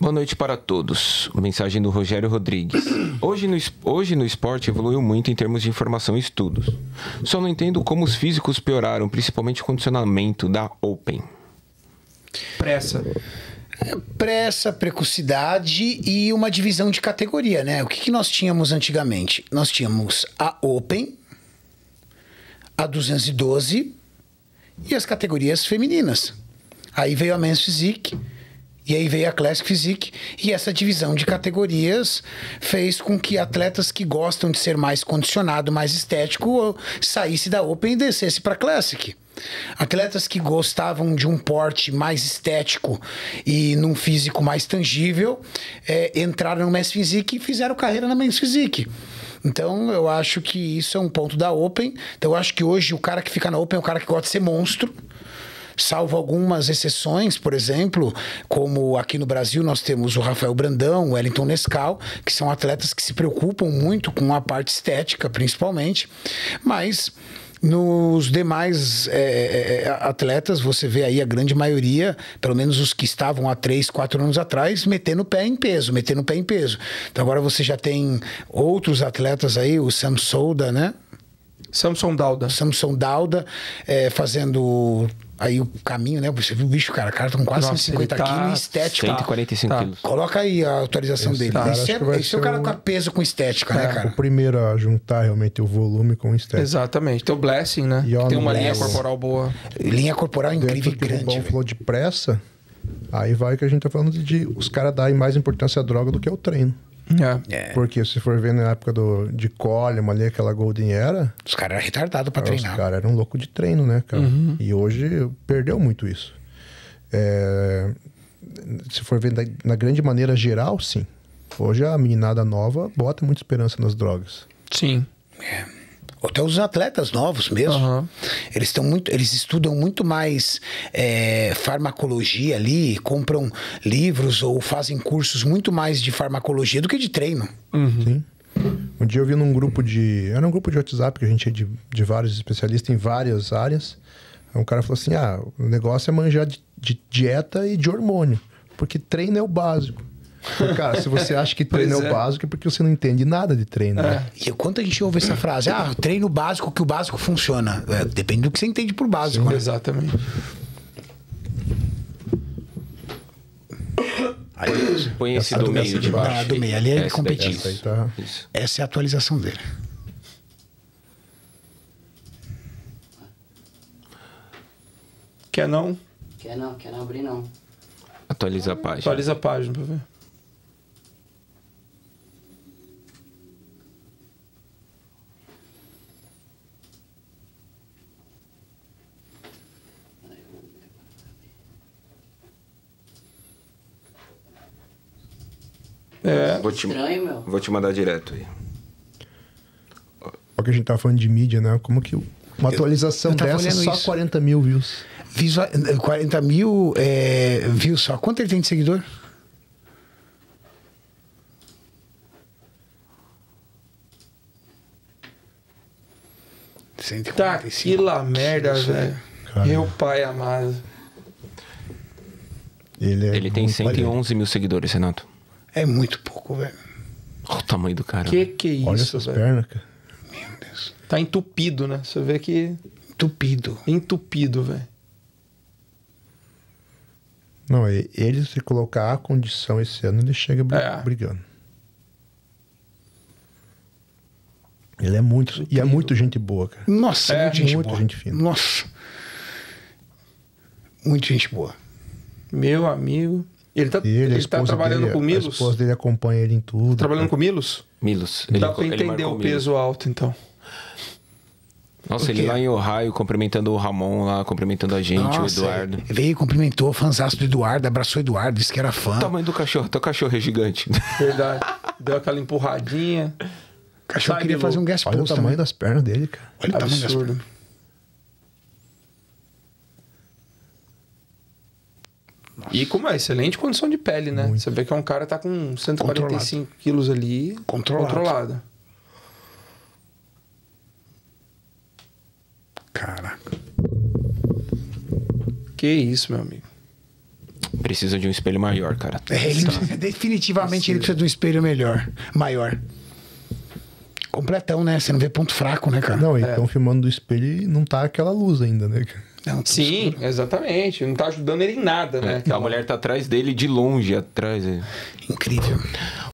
Boa noite para todos. Mensagem do Rogério Rodrigues. Hoje no esporte evoluiu muito em termos de informação e estudos. Só não entendo como os físicos pioraram, principalmente o condicionamento da Open. Pressa, precocidade e uma divisão de categoria, né? O que nós tínhamos antigamente? Nós tínhamos a Open, a 212 e as categorias femininas. Aí veio a Men's Physique, e aí veio a Classic Physique, e essa divisão de categorias fez com que atletas que gostam de ser mais condicionado, mais estético, saísse da Open e descesse para Classic. Atletas que gostavam de um porte mais estético e num físico mais tangível, entraram no Men's Physique e fizeram carreira na Men's Physique. Então, eu acho que isso é um ponto da Open. Então, eu acho que hoje o cara que fica na Open é o cara que gosta de ser monstro. Salvo algumas exceções, por exemplo, como aqui no Brasil nós temos o Rafael Brandão, o Wellington Nescau, que são atletas que se preocupam muito com a parte estética, principalmente. Mas nos demais atletas, você vê aí a grande maioria, pelo menos os que estavam há 3, 4 anos atrás, metendo o pé em peso. Então agora você já tem outros atletas aí, o Sam Souda, né? Samson Dauda, fazendo aí o caminho, né? Você viu o bicho, cara? O cara tá com quase 150 quilos estético. 145 quilos. Coloca aí a atualização dele. Esse é o cara com peso com estética, né, cara? O primeiro a juntar realmente o volume com estética. Exatamente. Tem o Blessing, né? Tem uma linha corporal boa. Linha corporal incrível e grande. Bom, falou de pressa, aí vai que a gente tá falando de os caras darem mais importância à droga do que ao treino. Porque se for ver na época de Coleman ali, aquela Golden Era, os caras eram retardados pra treinar. Os caras eram loucos de treino, né, cara? E hoje perdeu muito isso. Se for ver na grande maneira geral, sim. Hoje a meninada nova bota muita esperança nas drogas. Sim. Até os atletas novos mesmo. Eles estudam muito mais farmacologia ali, compram livros ou fazem cursos muito mais de farmacologia do que de treino. Sim. Um dia eu vi num grupo era um grupo de WhatsApp que a gente é de vários especialistas em várias áreas. Aí um cara falou assim, o negócio é manjar de dieta e de hormônio, porque treino é o básico. Cara, se você acha que treino é o básico, é porque você não entende nada de treino. Né? E quanto a gente ouve essa frase? Treino básico, que o básico funciona. Depende do que você entende por básico. Sim, né? Exatamente. Põe esse do meio de baixo. Do meio, ali é competitivo. Isso. Essa é a atualização dele. Quer não? Quer não abrir não. Atualiza a página. Atualiza a página pra ver. Estranho, meu. Vou te mandar direto aí. Olha que a gente tá falando de mídia, né? Como que uma atualização dessa só isso. 40 mil views. 40 mil views só. Quanto ele tem de seguidor? Tá que lá merda, velho. Meu pai amado. Ele tem 111 mil seguidores, Renato. É muito pouco, velho. Olha o tamanho do cara. Que é isso, olha essas pernas, cara. Meu Deus. Tá entupido, né? Você vê que... Entupido, velho. Não, ele se colocar a condição esse ano, ele chega brigando. Ele é muito... E é muito gente boa, cara. Nossa, muito gente fina. Nossa. Muito gente boa. Meu amigo... Ele tá trabalhando com Milos? A esposa dele acompanha ele em tudo. Trabalhando com Milos? Milos. Dá pra entender o peso alto, então. Nossa, ele lá em Ohio, cumprimentando o Ramon lá, cumprimentando a gente, o Eduardo. Veio, cumprimentou, fãzaço do Eduardo, abraçou o Eduardo, disse que era fã. O tamanho do cachorro, teu cachorro é gigante. Verdade. Deu aquela empurradinha. O cachorro queria fazer um guest post. Olha o tamanho das pernas dele, cara. Olha o tamanho das pernas. E com uma excelente condição de pele, né? Muito. Você vê que é um cara que tá com 145 quilos ali. Controlado. Caraca. Que isso, meu amigo. Precisa de um espelho maior, cara. Definitivamente ele precisa de um espelho maior. Completão, né? Você não vê ponto fraco, né, cara? Não, e estão filmando do espelho e não tá aquela luz ainda, né? Não, sim, escuro. Exatamente. Não tá ajudando ele em nada, né? A mulher tá atrás dele de longe, atrás. Incrível.